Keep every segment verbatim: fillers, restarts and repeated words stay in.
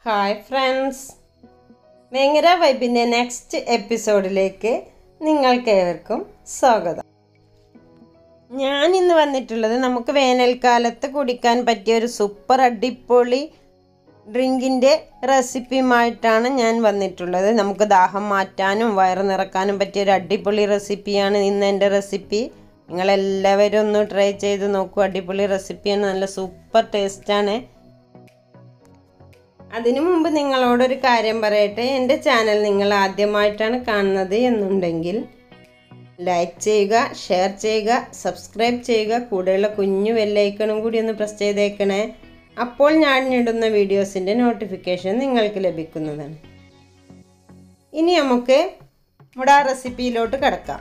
Hi friends, ഭയങ്കര വൈബിൻ്റെ next എപ്പിസോഡിലേക്ക് നിങ്ങൾക്കേവർക്കും സ്വാഗതം. ഞാൻ ഇന്ന് വന്നിട്ടുള്ളത് നമുക്ക് വേനൽക്കാലത്ത് കുടിക്കാൻ പറ്റിയ ഒരു സൂപ്പർ അടിപൊളി ഡ്രിങ്കിൻ്റെ റെസിപ്പിയുമായിട്ടാണ് ഞാൻ വന്നിട്ടുള്ളത്. നമുക്ക് ദാഹം മാറ്റാനും വയറ് നിറക്കാനും പറ്റിയ ഒരു അടിപൊളി റെസിപ്പിയാണ് ഇന്ന് എൻ്റെ റെസിപ്പി. നിങ്ങളെല്ലാവരും ഒന്ന് ട്രൈ ചെയ്ത് നോക്കൂ. അടിപൊളി റെസിപ്പിയാണ്, നല്ല സൂപ്പർ ടേസ്റ്റാണ്. അതിനു മുമ്പ് നിങ്ങളോടൊരു കാര്യം പറയട്ടെ. എൻ്റെ ചാനൽ നിങ്ങൾ ആദ്യമായിട്ടാണ് കാണുന്നത് എന്നുണ്ടെങ്കിൽ ലൈക്ക് ചെയ്യുക, ഷെയർ ചെയ്യുക, സബ്സ്ക്രൈബ് ചെയ്യുക. കൂടെയുള്ള കുഞ്ഞു ബെല്ലൈക്കണും കൂടി ഒന്ന് പ്രസ് ചെയ്തേക്കണേ. അപ്പോൾ ഞാൻ ഇടുന്ന വീഡിയോസിൻ്റെ നോട്ടിഫിക്കേഷൻ നിങ്ങൾക്ക് ലഭിക്കുന്നതാണ്. ഇനി നമുക്ക് നമ്മുടെ ആ റെസിപ്പിയിലോട്ട് കിടക്കാം.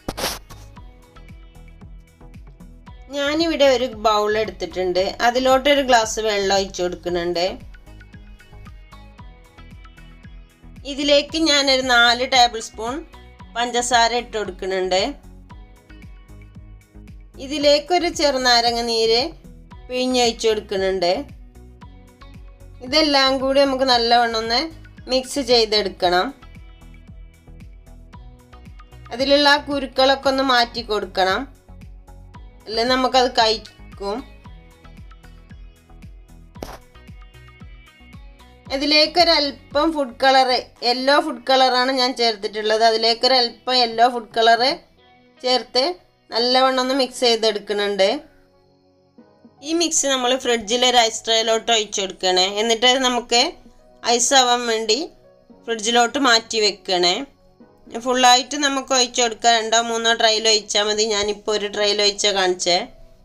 ഞാനിവിടെ ഒരു ബൗൾ എടുത്തിട്ടുണ്ട്. അതിലോട്ടൊരു ഗ്ലാസ് വെള്ളം ഒഴിച്ചു കൊടുക്കുന്നുണ്ട്. ഇതിലേക്ക് ഞാനൊരു നാല് ടേബിൾ സ്പൂൺ പഞ്ചസാര ഇട്ട് കൊടുക്കുന്നുണ്ട്. ഇതിലേക്കൊരു ചെറുനാരങ്ങ നീര് പിഴിഞ്ഞൊഴിച്ചു കൊടുക്കുന്നുണ്ട്. ഇതെല്ലാം കൂടി നമുക്ക് നല്ലവണ്ണം ഒന്ന് മിക്സ് ചെയ്തെടുക്കണം. അതിലുള്ള ആ കുരുക്കളൊക്കെ ഒന്ന് മാറ്റി കൊടുക്കണം, അല്ലെ നമുക്കത് കഴിക്കും. ഇതിലേക്കൊരൽപ്പം ഫുഡ് കളറ്, യെല്ലോ ഫുഡ് കളറാണ് ഞാൻ ചേർത്തിട്ടുള്ളത്. അതിലേക്കൊരൽപ്പം യെല്ലോ ഫുഡ് കളറ് ചേർത്ത് നല്ലവണ്ണം ഒന്ന് മിക്സ് ചെയ്തെടുക്കുന്നുണ്ട്. ഈ മിക്സ് നമ്മൾ ഫ്രിഡ്ജിൽ ഒരു ഐസ് ട്രേയിലോട്ട് ഒഴിച്ചു കൊടുക്കണേ. എന്നിട്ട് നമുക്ക് ഐസ് ആവാൻ വേണ്ടി ഫ്രിഡ്ജിലോട്ട് മാറ്റി വെക്കണേ. ഫുള്ളായിട്ട് നമുക്ക് ഒഴിച്ചു കൊടുക്കാം. രണ്ടോ മൂന്നോ ട്രൈയിൽ ഒഴിച്ചാൽ മതി. ഞാനിപ്പോൾ ഒരു ട്രൈയിൽ ഒഴിച്ചാൽ കാണിച്ചേ.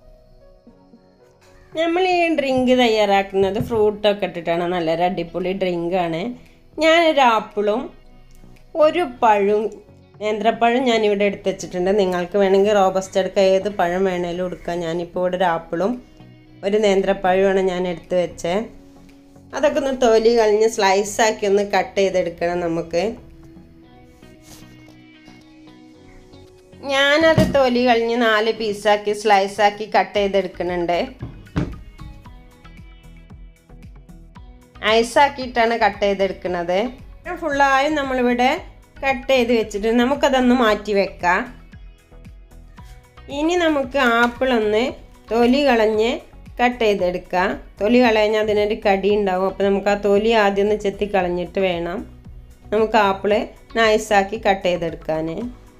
നമ്മൾ ഈ ഡ്രിങ്ക് തയ്യാറാക്കുന്നത് ഫ്രൂട്ടൊക്കെ ഇട്ടിട്ടാണ്. നല്ലൊരു അടിപൊളി ഡ്രിങ്കാണ്. ഞാനൊരു ആപ്പിളും ഒരു പഴവും, നേന്ത്രപ്പഴം ഞാനിവിടെ എടുത്ത് വെച്ചിട്ടുണ്ട്. നിങ്ങൾക്ക് വേണമെങ്കിൽ റോബസ്റ്റ് എടുക്കുക, ഏത് പഴം വേണേലും എടുക്കാം. ഞാനിപ്പോൾ ഇവിടെ ഒരു ആപ്പിളും ഒരു നേന്ത്രപ്പഴമാണ് ഞാൻ എടുത്ത് വെച്ചത്. അതൊക്കെ ഒന്ന് തൊലി കളഞ്ഞ് സ്ലൈസാക്കി ഒന്ന് കട്ട് ചെയ്തെടുക്കണം നമുക്ക്. ഞാനത് തൊലി കളഞ്ഞ് നാല് പീസാക്കി സ്ലൈസാക്കി കട്ട് ചെയ്തെടുക്കുന്നുണ്ട്. ഐസാക്കിയിട്ടാണ് കട്ട് ചെയ്തെടുക്കുന്നത്. ഫുള്ളായും നമ്മളിവിടെ കട്ട് ചെയ്ത് വെച്ചിട്ട് നമുക്കതൊന്ന് മാറ്റി വെക്കാം. ഇനി നമുക്ക് ആപ്പിളൊന്ന് തൊലി കളഞ്ഞ് കട്ട് ചെയ്തെടുക്കാം. തൊലി കളഞ്ഞാൽ അതിനൊരു കടി ഉണ്ടാവും. അപ്പോൾ നമുക്ക് ആ തൊലി ആദ്യം ഒന്ന് ചെത്തി കളഞ്ഞിട്ട് വേണം നമുക്ക് ആപ്പിള് നൈസാക്കി കട്ട് ചെയ്തെടുക്കാൻ.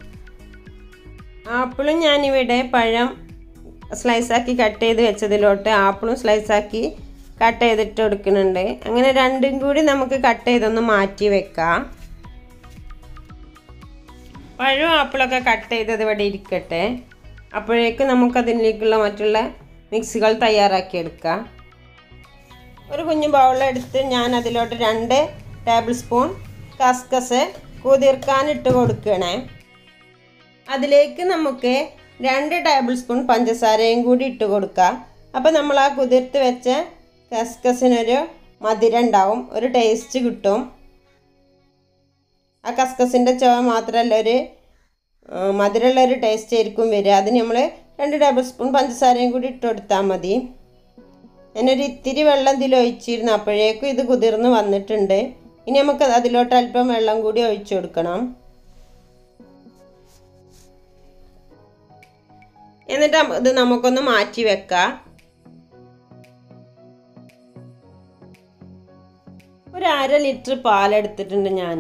ആപ്പിളും ഞാനിവിടെ പഴം സ്ലൈസാക്കി കട്ട് ചെയ്ത് വെച്ചതിലോട്ട് ആപ്പിളും സ്ലൈസാക്കി കട്ട് ചെയ്തിട്ട് കൊടുക്കുന്നുണ്ട്. അങ്ങനെ രണ്ടും കൂടി നമുക്ക് കട്ട് ചെയ്തൊന്ന് മാറ്റി വെക്കാം. പഴവും ആപ്പിളൊക്കെ കട്ട് ചെയ്തത് ഇവിടെ ഇരിക്കട്ടെ. അപ്പോഴേക്കും നമുക്കതിലേക്കുള്ള മറ്റുള്ള മിക്സുകൾ തയ്യാറാക്കിയെടുക്കാം. ഒരു കുഞ്ഞു ബൗളെടുത്ത് ഞാൻ അതിലോട്ട് രണ്ട് ടേബിൾ സ്പൂൺ കസ്കസ് കുതിർക്കാനിട്ട് കൊടുക്കണേ. അതിലേക്ക് നമുക്ക് രണ്ട് ടേബിൾ സ്പൂൺ പഞ്ചസാരയും കൂടി ഇട്ട് കൊടുക്കാം. അപ്പോൾ നമ്മൾ ആ കുതിർത്ത് വെച്ച കസ്കസിനൊരു മധുരം ഉണ്ടാവും, ഒരു ടേസ്റ്റ് കിട്ടും. ആ കസ്കസിൻ്റെ ചുവ മാത്രമല്ല, ഒരു മധുരമുള്ളൊരു ടേസ്റ്റ് ആയിരിക്കും വരിക. അതിന് നമ്മൾ രണ്ട് ടേബിൾ സ്പൂൺ പഞ്ചസാരയും കൂടി ഇട്ട് കൊടുത്താൽ മതി. ഞാനൊരു ഇത്തിരി വെള്ളം ഇതിൽ ഒഴിച്ചിരുന്നു. അപ്പോഴേക്കും ഇത് കുതിർന്ന് വന്നിട്ടുണ്ട്. ഇനി നമുക്ക് അതിലോട്ട് അല്പം വെള്ളം കൂടി ഒഴിച്ചു കൊടുക്കണം. എന്നിട്ട് ഇത് നമുക്കൊന്ന് മാറ്റി വെക്കാം. ഒരു അര ലിറ്റർ പാലെടുത്തിട്ടുണ്ട് ഞാൻ.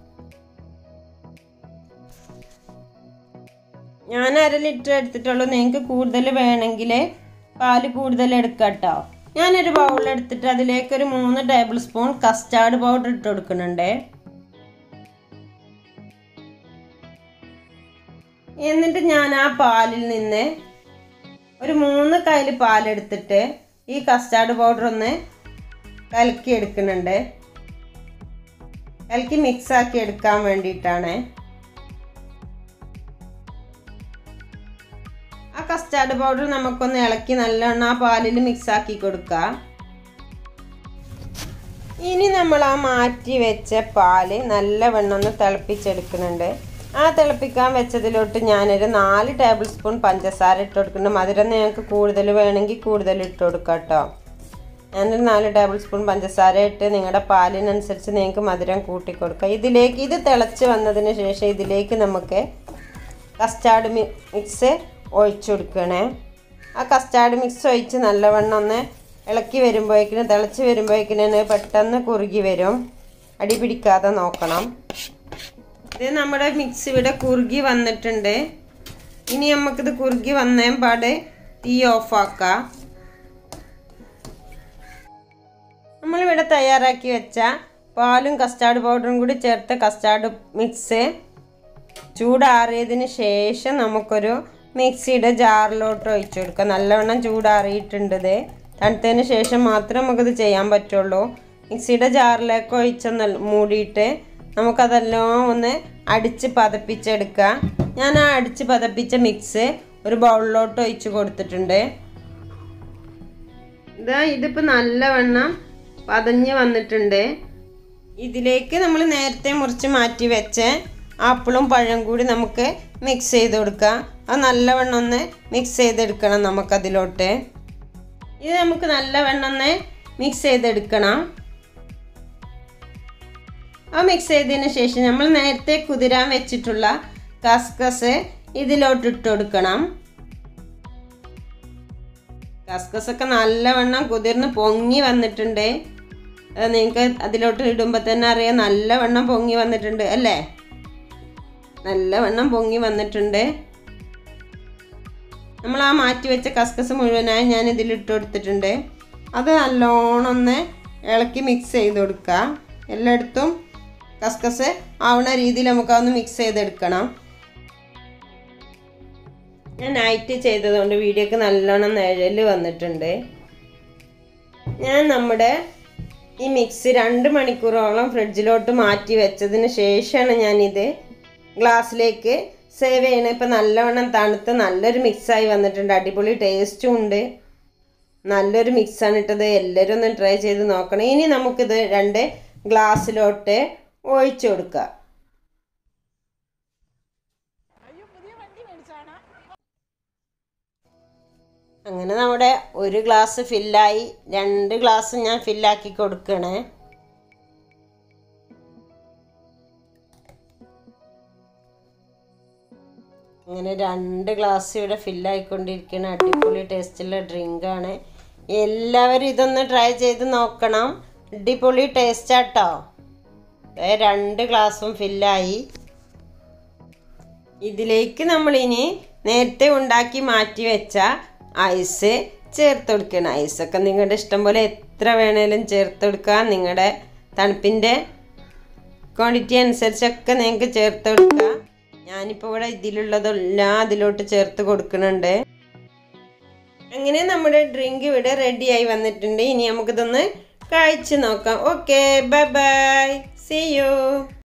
ഞാൻ അര ലിറ്റർ എടുത്തിട്ടുള്ളൂ. നിങ്ങൾക്ക് കൂടുതൽ വേണമെങ്കിൽ പാല് കൂടുതൽ എടുക്കാം കേട്ടോ. ഞാനൊരു ബൗൾ എടുത്തിട്ട് അതിലേക്കൊരു മൂന്ന് ടേബിൾ സ്പൂൺ കസ്റ്റാർഡ് പൗഡർ ഇട്ട് കൊടുക്കുന്നുണ്ട്. എന്നിട്ട് ഞാൻ ആ പാലിൽ നിന്ന് ഒരു മൂന്ന് കയ്യിൽ പാലെടുത്തിട്ട് ഈ കസ്റ്റാർഡ് പൗഡർ ഒന്ന് കലക്കി എടുക്കുന്നുണ്ട്. കലക്കി മിക്സാക്കി എടുക്കാൻ വേണ്ടിയിട്ടാണ്. ആ കസ്റ്റാർഡ് പൗഡർ നമുക്കൊന്ന് ഇളക്കി നല്ലോണം ആ പാലിൽ മിക്സാക്കി കൊടുക്കാം. ഇനി നമ്മൾ ആ മാറ്റി വെച്ച പാല് നല്ലവണ്ണം ഒന്ന് തിളപ്പിച്ചെടുക്കുന്നുണ്ട്. ആ തിളപ്പിക്കാൻ വെച്ചതിലോട്ട് ഞാനൊരു നാല് ടേബിൾ സ്പൂൺ പഞ്ചസാര ഇട്ട് കൊടുക്കുന്നുണ്ട്. മധുരം നിങ്ങൾക്ക് കൂടുതൽ വേണമെങ്കിൽ കൂടുതൽ ഇട്ട് കൊടുക്കാം കേട്ടോ. ഞാനൊരു നാല് ടേബിൾ സ്പൂൺ പഞ്ചസാര ഇട്ട് നിങ്ങളുടെ പാലിനനുസരിച്ച് നിങ്ങൾക്ക് മധുരം കൂട്ടി കൊടുക്കുക. ഇതിലേക്ക് ഇത് തിളച്ച് വന്നതിന് ശേഷം ഇതിലേക്ക് നമുക്ക് കസ്റ്റാർഡ് മിക്സ് ഒഴിച്ചു കൊടുക്കണേ. ആ കസ്റ്റാർഡ് മിക്സ് ഒഴിച്ച് നല്ലവണ്ണം ഒന്ന് ഇളക്കി വരുമ്പോഴേക്കിനും തിളച്ച് വരുമ്പോഴേക്കിനും പെട്ടെന്ന് കുറുകി വരും. അടി പിടിക്കാതെ നോക്കണം. ഇത് നമ്മുടെ മിക്സ് ഇവിടെ കുറുകി വന്നിട്ടുണ്ട്. ഇനി നമുക്കിത് കുറുകി വന്നേ പാട് തീ ഓഫാക്കാം. നമ്മളിവിടെ തയ്യാറാക്കി വെച്ച പാലും കസ്റ്റാർഡ് പൗഡറും കൂടി ചേർത്ത് കസ്റ്റാർഡ് മിക്സ് ചൂടാറിയതിന് ശേഷം നമുക്കൊരു മിക്സിയുടെ ജാറിലോട്ട് ഒഴിച്ചു കൊടുക്കാം. നല്ലവണ്ണം ചൂടാറിയിട്ടുണ്ട്. തണുത്തതിന് ശേഷം മാത്രമേ നമുക്കിത് ചെയ്യാൻ പറ്റുള്ളൂ. മിക്സിയുടെ ജാറിലേക്ക് ഒഴിച്ചൊന്ന് മൂടിയിട്ട് നമുക്കതെല്ലാം ഒന്ന് അടിച്ച് പതപ്പിച്ചെടുക്കാം. ഞാൻ ആ അടിച്ച് പതപ്പിച്ച മിക്സ് ഒരു ബൗളിലോട്ട് ഒഴിച്ച് കൊടുത്തിട്ടുണ്ട്. ഇതാ ഇതിപ്പോൾ നല്ലവണ്ണം പതഞ്ഞ് വന്നിട്ടുണ്ട്. ഇതിലേക്ക് നമ്മൾ നേരത്തെ മുറിച്ച് മാറ്റി വെച്ച ആപ്പിളും പഴം കൂടി നമുക്ക് മിക്സ് ചെയ്ത് കൊടുക്കാം. അത് നല്ലവണ്ണം ഒന്ന് മിക്സ് ചെയ്തെടുക്കണം നമുക്കതിലോട്ട്. ഇത് നമുക്ക് നല്ലവണ്ണം ഒന്ന് മിക്സ് ചെയ്തെടുക്കണം. ആ മിക്സ് ചെയ്തതിന് ശേഷം നമ്മൾ നേരത്തെ കുതിരാൻ വെച്ചിട്ടുള്ള കസ്കസ് ഇതിലോട്ട് ഇട്ട് കൊടുക്കണം. കസ്കസൊക്കെ നല്ലവണ്ണം കുതിർന്ന് പൊങ്ങി വന്നിട്ടുണ്ട്. അത് നിങ്ങൾക്ക് അതിലോട്ട് ഇടുമ്പോൾ തന്നെ അറിയാം നല്ലവണ്ണം പൊങ്ങി വന്നിട്ടുണ്ട് അല്ലേ. നല്ലവണ്ണം പൊങ്ങി വന്നിട്ടുണ്ട്. നമ്മൾ ആ മാറ്റി വെച്ച കസ്കസ് മുഴുവനായി ഞാൻ ഇതിലിട്ട് കൊടുത്തിട്ടുണ്ട്. അത് നല്ലോണം ഒന്ന് ഇളക്കി മിക്സ് ചെയ്ത് കൊടുക്കുക. എല്ലായിടത്തും കസ്കസ് ആവുന്ന രീതിയിൽ നമുക്കതൊന്ന് മിക്സ് ചെയ്തെടുക്കണം. ഞാൻ നൈറ്റ് ചെയ്തതുകൊണ്ട് വീഡിയോക്ക് നല്ലോണം നിഴൽ വന്നിട്ടുണ്ട്. ഞാൻ നമ്മുടെ ഈ മിക്സ് രണ്ട് മണിക്കൂറോളം ഫ്രിഡ്ജിലോട്ട് മാറ്റി വെച്ചതിന് ശേഷമാണ് ഞാനിത് ഗ്ലാസ്സിലേക്ക് സേവ് ചെയ്യണം. ഇപ്പം നല്ലവണ്ണം തണുത്ത് നല്ലൊരു മിക്സായി വന്നിട്ടുണ്ട്. അടിപൊളി ടേസ്റ്റും ഉണ്ട്. നല്ലൊരു മിക്സാണ് ഇട്ടത്. എല്ലാവരും ഒന്ന് ട്രൈ ചെയ്ത് നോക്കണം. ഇനി നമുക്കിത് രണ്ട് ഗ്ലാസ്സിലോട്ട് ഒഴിച്ചു കൊടുക്കുക. അങ്ങനെ നമ്മുടെ ഒരു ഗ്ലാസ് ഫില്ലായി. രണ്ട് ഗ്ലാസ് ഞാൻ ഫില്ലാക്കി കൊടുക്കണേ. അങ്ങനെ രണ്ട് ഗ്ലാസ് ഇവിടെ ഫില്ലായിക്കൊണ്ടിരിക്കുന്ന അടിപൊളി ടേസ്റ്റുള്ള ഡ്രിങ്കാണ്. എല്ലാവരും ഇതൊന്ന് ട്രൈ ചെയ്ത് നോക്കണം. അടിപൊളി ടേസ്റ്റാട്ടോ. രണ്ട് ഗ്ലാസും ഫില്ലായി. ഇതിലേക്ക് നമ്മളിനി നേരത്തെ ഉണ്ടാക്കി മാറ്റി വെച്ച ഐസ് ചേർത്ത് കൊടുക്കണം. ഐസൊക്കെ നിങ്ങളുടെ ഇഷ്ടം പോലെ എത്ര വേണേലും ചേർത്ത് കൊടുക്കുക. നിങ്ങളുടെ തണുപ്പിൻ്റെ ക്വാണ്ടിറ്റി അനുസരിച്ചൊക്കെ നിങ്ങൾക്ക് ചേർത്ത് കൊടുക്കുക. ഞാനിപ്പോൾ ഇവിടെ ഇതിലുള്ളതെല്ലാം അതിലോട്ട് ചേർത്ത് കൊടുക്കുന്നുണ്ട്. അങ്ങനെ നമ്മുടെ ഡ്രിങ്ക് ഇവിടെ റെഡിയായി വന്നിട്ടുണ്ട്. ഇനി നമുക്കിതൊന്ന് കഴിച്ച് നോക്കാം. Okay, bye bye, see U.